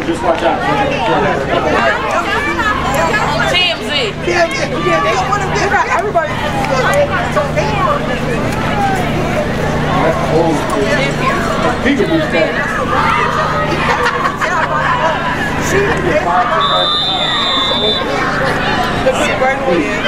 Just watch out. TMZ. Everybody. The big bird one is.